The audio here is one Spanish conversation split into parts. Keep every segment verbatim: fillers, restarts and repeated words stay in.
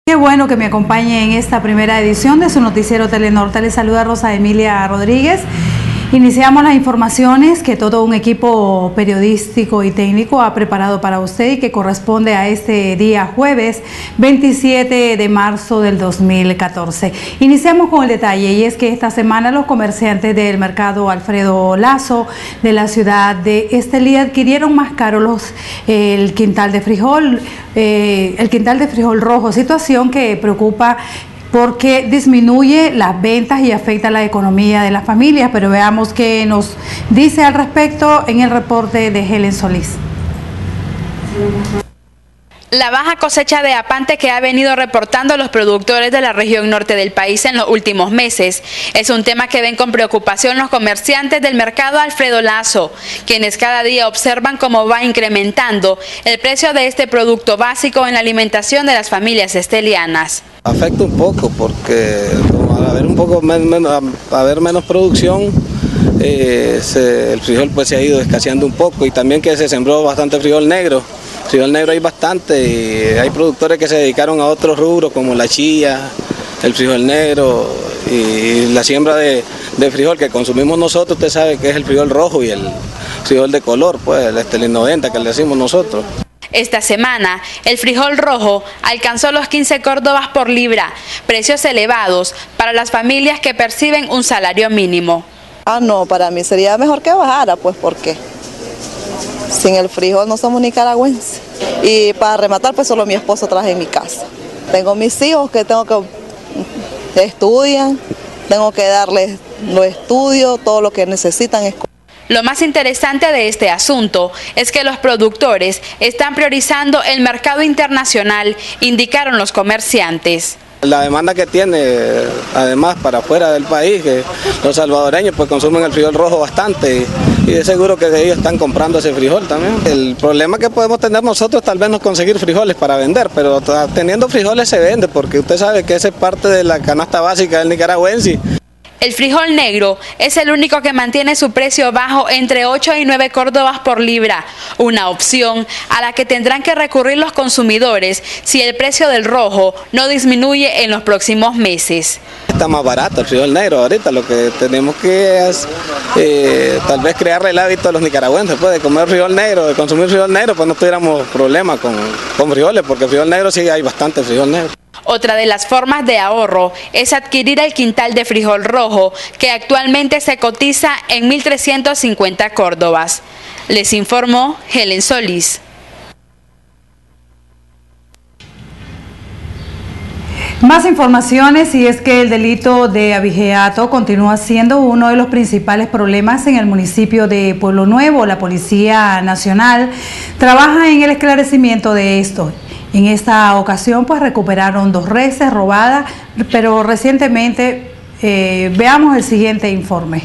Qué bueno que me acompañe en esta primera edición de su noticiero Telenorte. Les saluda Rosa Emilia Rodríguez. Iniciamos las informaciones que todo un equipo periodístico y técnico ha preparado para usted y que corresponde a este día jueves veintisiete de marzo del dos mil catorce. Iniciamos con el detalle, y es que esta semana los comerciantes del mercado Alfredo Lazo de la ciudad de Estelí adquirieron más caro los, eh, el quintal de frijol, eh, el quintal de frijol rojo, situación que preocupa porque disminuye las ventas y afecta la economía de las familias. Pero veamos qué nos dice al respecto en el reporte de Helen Solís. La baja cosecha de apante que ha venido reportando los productores de la región norte del país en los últimos meses es un tema que ven con preocupación los comerciantes del mercado Alfredo Lazo, quienes cada día observan cómo va incrementando el precio de este producto básico en la alimentación de las familias estelianas. Afecta un poco porque al haber un poco men, a haber menos producción, eh, se, el frijol pues se ha ido escaseando un poco, y también que se sembró bastante frijol negro. Frijol negro hay bastante, y hay productores que se dedicaron a otros rubros como la chía, el frijol negro y la siembra de, de frijol que consumimos nosotros. Usted sabe que es el frijol rojo y el frijol de color, pues el Estelí noventa que le decimos nosotros. Esta semana, el frijol rojo alcanzó los quince córdobas por libra, precios elevados para las familias que perciben un salario mínimo. Ah, no, para mí sería mejor que bajara, pues, porque sin el frijol no somos nicaragüenses. Y para rematar, pues solo mi esposo trabaja en mi casa. Tengo mis hijos que tengo que estudian, tengo que darles los estudios, todo lo que necesitan. Lo más interesante de este asunto es que los productores están priorizando el mercado internacional, indicaron los comerciantes. La demanda que tiene, además, para afuera del país, que los salvadoreños pues consumen el frijol rojo bastante, y, y de seguro que ellos están comprando ese frijol también. El problema que podemos tener nosotros tal vez no es conseguir frijoles para vender, pero teniendo frijoles se vende, porque usted sabe que esa es parte de la canasta básica del nicaragüense. El frijol negro es el único que mantiene su precio bajo entre ocho y nueve córdobas por libra, una opción a la que tendrán que recurrir los consumidores si el precio del rojo no disminuye en los próximos meses. Está más barato el frijol negro ahorita. Lo que tenemos que es eh, tal vez crearle el hábito a los nicaragüenses pues, de comer frijol negro, de consumir frijol negro, pues no tuviéramos problemas con, con frijoles, porque frijol negro sí hay bastante frijol negro. Otra de las formas de ahorro es adquirir el quintal de frijol rojo, que actualmente se cotiza en mil trescientos cincuenta córdobas. Les informó Helen Solís. Más informaciones, y es que el delito de abigeato continúa siendo uno de los principales problemas en el municipio de Pueblo Nuevo. La Policía Nacional trabaja en el esclarecimiento de esto. En esta ocasión pues recuperaron dos reses robadas, pero recientemente eh, veamos el siguiente informe.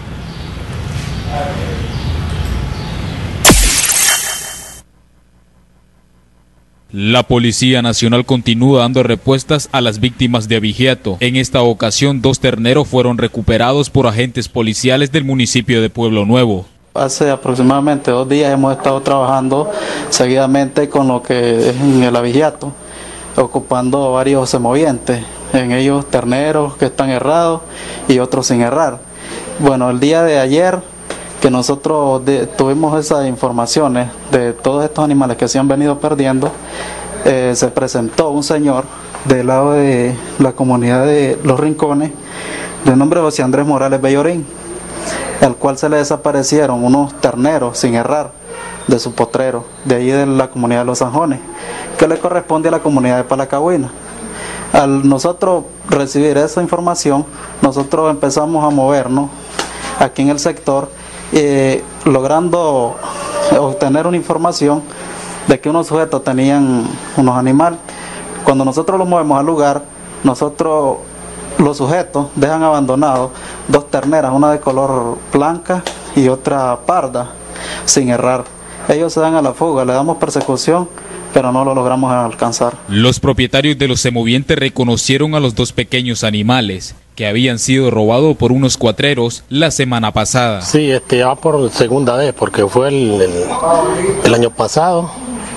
La Policía Nacional continúa dando respuestas a las víctimas de abigeato. En esta ocasión, dos terneros fueron recuperados por agentes policiales del municipio de Pueblo Nuevo. Hace aproximadamente dos días hemos estado trabajando seguidamente con lo que es en el abigeato, ocupando varios semovientes, en ellos terneros que están errados y otros sin errar. Bueno, el día de ayer que nosotros de, tuvimos esas informaciones de todos estos animales que se han venido perdiendo, eh, se presentó un señor del lado de la comunidad de Los Rincones, de nombre José Andrés Morales Bellorín, al cual se le desaparecieron unos terneros sin errar de su potrero, de ahí de la comunidad de Los Sanjones, que le corresponde a la comunidad de Palacahuina. Al nosotros recibir esa información, nosotros empezamos a movernos aquí en el sector, eh, logrando obtener una información de que unos sujetos tenían unos animales. Cuando nosotros los movemos al lugar, nosotros los sujetos dejan abandonados dos terneras, una de color blanca y otra parda, sin errar. Ellos se dan a la fuga, le damos persecución, pero no lo logramos alcanzar. Los propietarios de los semovientes reconocieron a los dos pequeños animales que habían sido robados por unos cuatreros la semana pasada. Sí, este, ya por segunda vez, porque fue el, el, el año pasado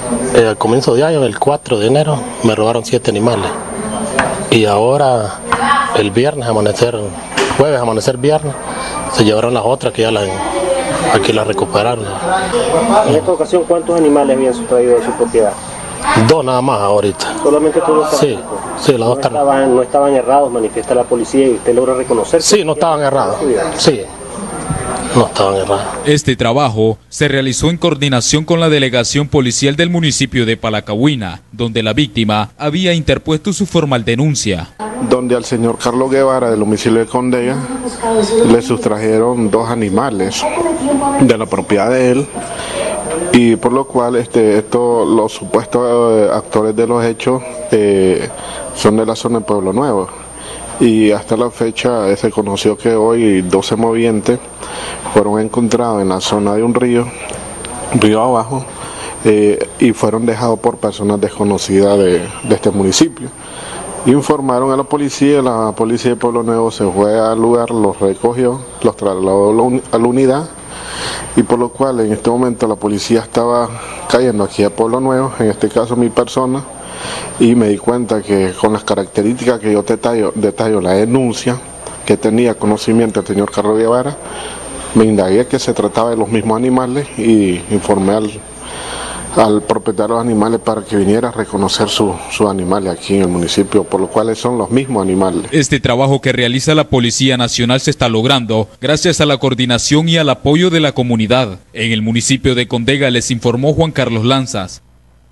Eh, al comienzo de año, el cuatro de enero, me robaron siete animales. Y ahora, el viernes, amanecer, jueves, amanecer viernes, se llevaron las otras que ya las, aquí las recuperaron. En esta ocasión, ¿cuántos animales habían sustraído de su propiedad? Dos nada más ahorita. ¿Solamente tú los Sí, sí, las no dos están. estaban, no estaban errados, manifiesta la policía, y usted logra reconocer. Sí, no estaban errados. Sí, no estaban errados. Este trabajo se realizó en coordinación con la delegación policial del municipio de Palacahuina, donde la víctima había interpuesto su formal denuncia. Donde al señor Carlos Guevara del domicilio de Condega le sustrajeron dos animales de la propiedad de él, y por lo cual este, esto, los supuestos eh, actores de los hechos eh, son de la zona de Pueblo Nuevo. Y hasta la fecha eh, se conoció que hoy doce movientes fueron encontrados en la zona de un río, río abajo, eh, y fueron dejados por personas desconocidas de, de este municipio. Informaron a la policía, la policía de Pueblo Nuevo se fue al lugar, los recogió, los trasladó a la unidad, y por lo cual en este momento la policía estaba cayendo aquí a Pueblo Nuevo, en este caso mi persona, y me di cuenta que con las características que yo detallo, detallo la denuncia, que tenía conocimiento el señor Carlos Guevara, me indagué que se trataba de los mismos animales y informé al, al propietario de los animales para que viniera a reconocer sus su animales aquí en el municipio, por lo cual son los mismos animales. Este trabajo que realiza la Policía Nacional se está logrando gracias a la coordinación y al apoyo de la comunidad. En el municipio de Condega les informó Juan Carlos Lanzas.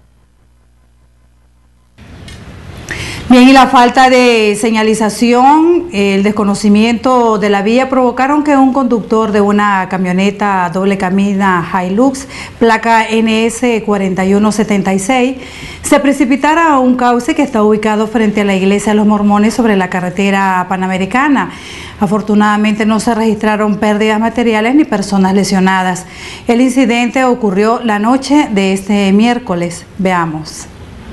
Bien, y la falta de señalización, el desconocimiento de la vía provocaron que un conductor de una camioneta doble cabina Hilux, placa N S cuatro uno siete seis, se precipitara a un cauce que está ubicado frente a la iglesia de los Mormones sobre la carretera Panamericana. Afortunadamente no se registraron pérdidas materiales ni personas lesionadas. El incidente ocurrió la noche de este miércoles. Veamos.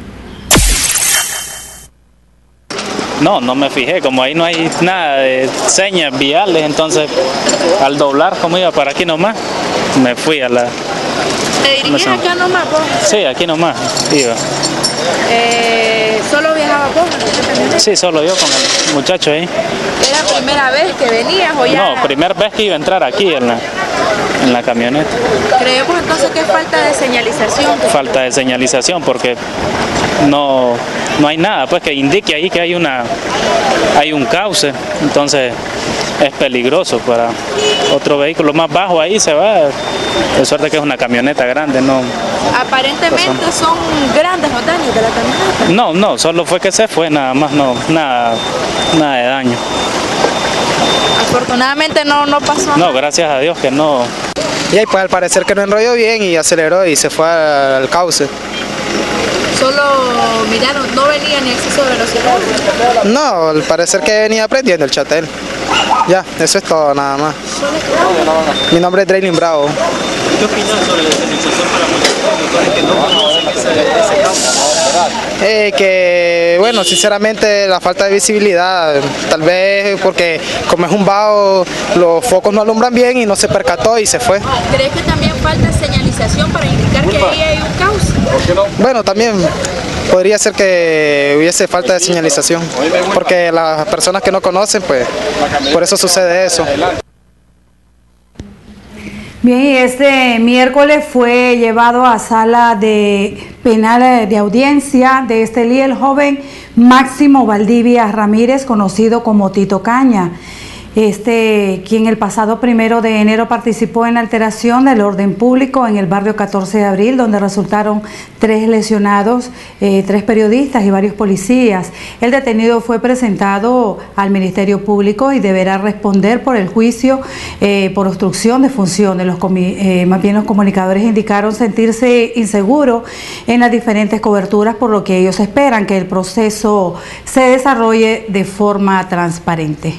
No, no me fijé, como ahí no hay nada de señas viales, entonces al doblar, como iba para aquí nomás, me fui a la... ¿Te dirigías acá nomás vos? Sí, aquí nomás iba. Eh, ¿Solo viajaba vos? Sí, solo yo con el muchacho ahí. ¿Era la primera vez que venías o ya? No, primera vez que iba a entrar aquí en la, en la camioneta. Creemos entonces que es falta de señalización. Falta de señalización porque no, no hay nada pues que indique ahí que hay una hay un cauce, entonces es peligroso para otro vehículo más bajo, ahí se va, de suerte que es una camioneta grande, no. Aparentemente son grandes los daños de la camioneta. No, no, solo fue que se fue, nada más, no, nada, nada de daño. Afortunadamente no, no pasó nada. No, gracias a Dios que no. Y ahí pues al parecer que no enrolló bien y aceleró y se fue al cauce. Solo miraron, no venía ni exceso de velocidad. No, al parecer que venía aprendiendo el chatel. Ya, eso es todo nada más. Mi nombre es Draylin Bravo. ¿Qué opinas sobre la señalización para muchos que no conocen ese campo? Eh, que bueno, sinceramente la falta de visibilidad, tal vez porque como es un vaho, los focos no alumbran bien y no se percató y se fue. ¿Crees que también falta señalización para indicar que ahí hay un cauce? Bueno, también podría ser que hubiese falta de señalización, porque las personas que no conocen, pues por eso sucede eso. Bien, y este miércoles fue llevado a sala de penal de audiencia de Estelí el joven Máximo Valdivia Ramírez, conocido como Tito Caña. Este, quien el pasado primero de enero participó en alteración del orden público en el barrio catorce de abril, donde resultaron tres lesionados, eh, tres periodistas y varios policías. El detenido fue presentado al Ministerio Público y deberá responder por el juicio eh, por obstrucción de funciones. Los eh, más bien los comunicadores indicaron sentirse inseguros en las diferentes coberturas, por lo que ellos esperan que el proceso se desarrolle de forma transparente.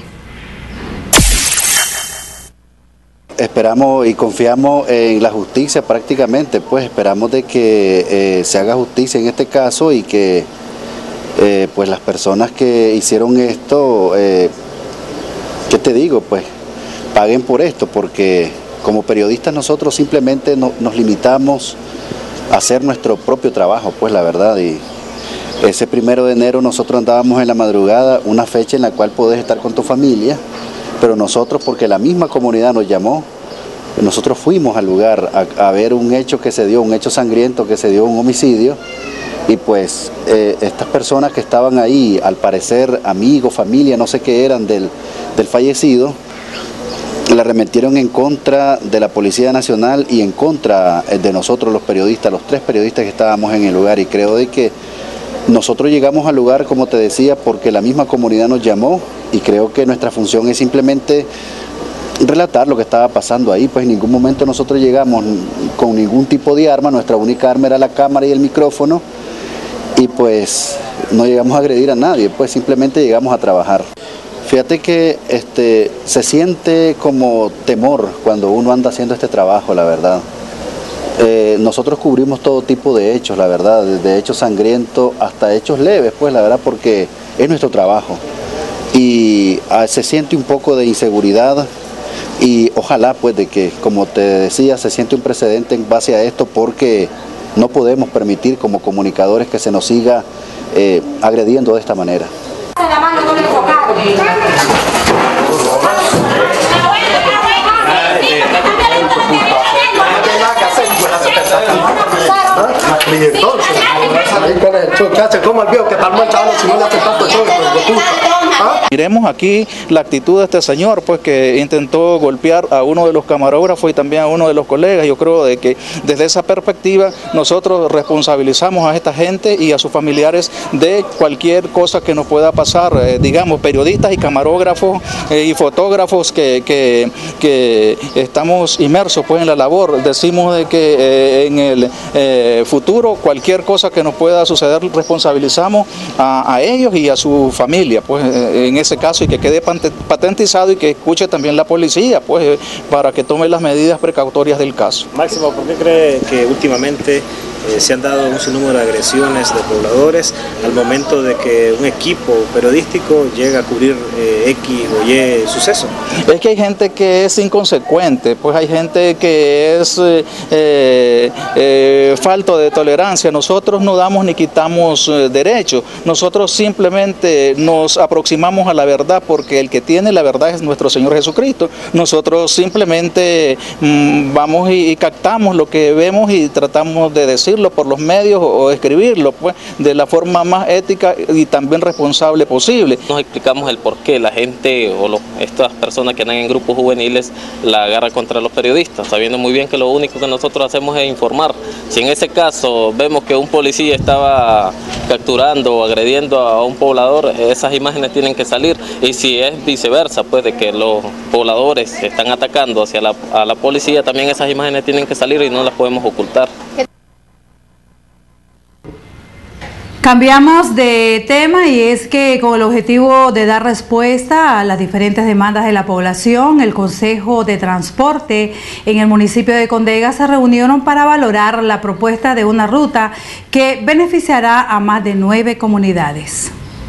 Esperamos y confiamos en la justicia prácticamente, pues esperamos de que eh, se haga justicia en este caso y que eh, pues las personas que hicieron esto, eh, ¿qué te digo? Pues paguen por esto, porque como periodistas nosotros simplemente no, nos limitamos hacer nuestro propio trabajo, pues la verdad. Y ese primero de enero nosotros andábamos en la madrugada, una fecha en la cual podés estar con tu familia, pero nosotros, porque la misma comunidad nos llamó, nosotros fuimos al lugar a, a ver un hecho que se dio, un hecho sangriento que se dio, un homicidio, y pues eh, estas personas que estaban ahí, al parecer amigos, familia, no sé qué eran del, del fallecido, la arremetieron en contra de la Policía Nacional y en contra de nosotros los periodistas, los tres periodistas que estábamos en el lugar, y creo de que nosotros llegamos al lugar, como te decía, porque la misma comunidad nos llamó, y creo que nuestra función es simplemente relatar lo que estaba pasando ahí. Pues en ningún momento nosotros llegamos con ningún tipo de arma, nuestra única arma era la cámara y el micrófono, y pues no llegamos a agredir a nadie, pues simplemente llegamos a trabajar. Fíjate que este, se siente como temor cuando uno anda haciendo este trabajo, la verdad. Eh, nosotros cubrimos todo tipo de hechos, la verdad, desde hechos sangrientos hasta hechos leves, pues la verdad, porque es nuestro trabajo. Y ah, se siente un poco de inseguridad, y ojalá pues de que, como te decía, se siente un precedente en base a esto, porque no podemos permitir como comunicadores que se nos siga eh, agrediendo de esta manera. Miremos aquí la actitud de este señor, pues que intentó golpear a uno de los camarógrafos y también a uno de los colegas. Yo creo de que desde esa perspectiva nosotros responsabilizamos a esta gente y a sus familiares de cualquier cosa que nos pueda pasar, eh, digamos, periodistas y camarógrafos eh, y fotógrafos que, que, que estamos inmersos pues en la labor. Decimos de que eh, en el eh, futuro cualquier cosa que nos pueda suceder responsabilizamos a, a ellos y a su familia, pues eh, en ese caso, y que quede patentizado y que escuche también la policía, pues para que tome las medidas precautorias del caso. Máximo, ¿por qué cree que últimamente eh, se han dado un sinnúmero de agresiones de pobladores al momento de que un equipo periodístico llega a cubrir eh, X o Y suceso? Es que hay gente que es inconsecuente, pues hay gente que es eh, eh, eh, falto de tolerancia. Nosotros no damos ni quitamos eh, derechos, nosotros simplemente nos aproximamos a la verdad, porque el que tiene la verdad es nuestro Señor Jesucristo. Nosotros simplemente mmm, vamos y, y captamos lo que vemos y tratamos de decirlo por los medios o, o escribirlo pues de la forma más ética y también responsable posible. Nos explicamos el por qué la gente o lo, estas personas que andan en grupos juveniles la agarran contra los periodistas, sabiendo muy bien que lo único que nosotros hacemos es informar. Si en ese caso vemos que un policía estaba capturando o agrediendo a un poblador, esas imágenes tienen que salir, y si es viceversa, pues de que los pobladores están atacando hacia la, a la policía, también esas imágenes tienen que salir y no las podemos ocultar. Cambiamos de tema, y es que con el objetivo de dar respuesta a las diferentes demandas de la población, el Consejo de Transporte en el municipio de Condega se reunieron para valorar la propuesta de una ruta que beneficiará a más de nueve comunidades.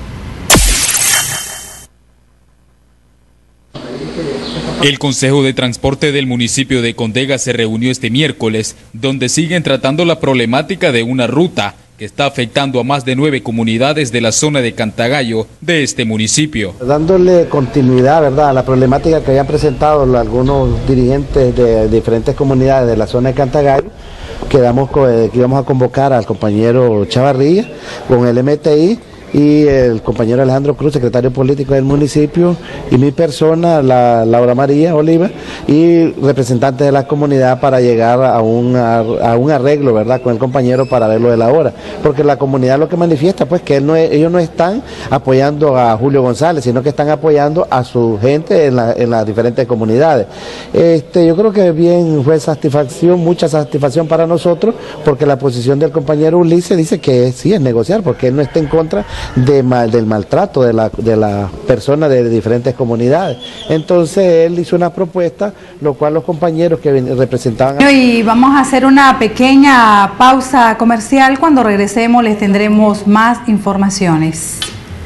El Consejo de Transporte del municipio de Condega se reunió este miércoles, donde siguen tratando la problemática de una ruta que está afectando a más de nueve comunidades de la zona de Cantagallo de este municipio. Dándole continuidad, ¿verdad?, a la problemática que habían presentado algunos dirigentes de diferentes comunidades de la zona de Cantagallo, quedamos que íbamos a convocar al compañero Chavarría con el M T I y el compañero Alejandro Cruz, secretario político del municipio, y mi persona, la Laura María Oliva, y representantes de la comunidad para llegar a un, a, a un arreglo, ¿verdad?, con el compañero para verlo de la hora, porque la comunidad lo que manifiesta, pues, que él no es, ellos no están apoyando a Julio González, sino que están apoyando a su gente en, la, en las diferentes comunidades. Este, yo creo que bien fue satisfacción, mucha satisfacción para nosotros, porque la posición del compañero Ulises dice que sí es negociar, porque él no está en contra de mal, del maltrato de la, de la persona de diferentes comunidades. Entonces él hizo una propuesta, lo cual los compañeros que representaban... Y vamos a hacer una pequeña pausa comercial. Cuando regresemos les tendremos más informaciones.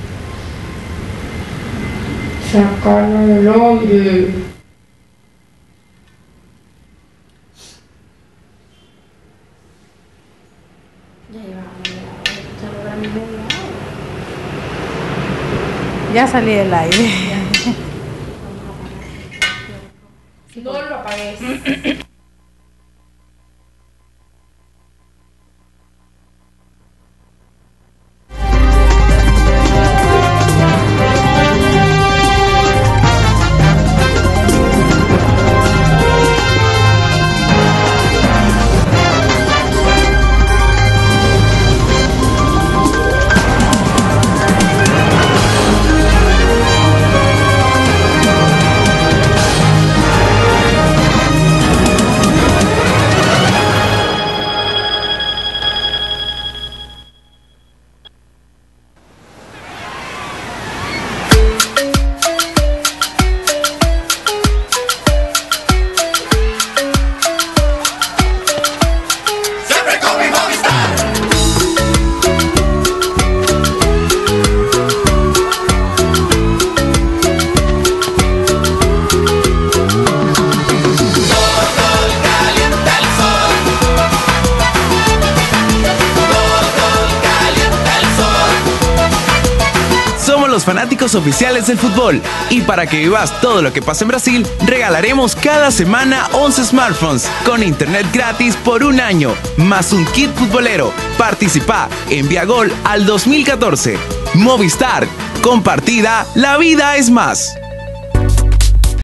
Sacarla del hombre. Ya salí del aire. No lo apagues. Los fanáticos oficiales del fútbol, y para que vivas todo lo que pasa en Brasil, regalaremos cada semana once smartphones con internet gratis por un año, más un kit futbolero. Participa, envía gol al dos mil catorce. Movistar, compartida, la vida es más.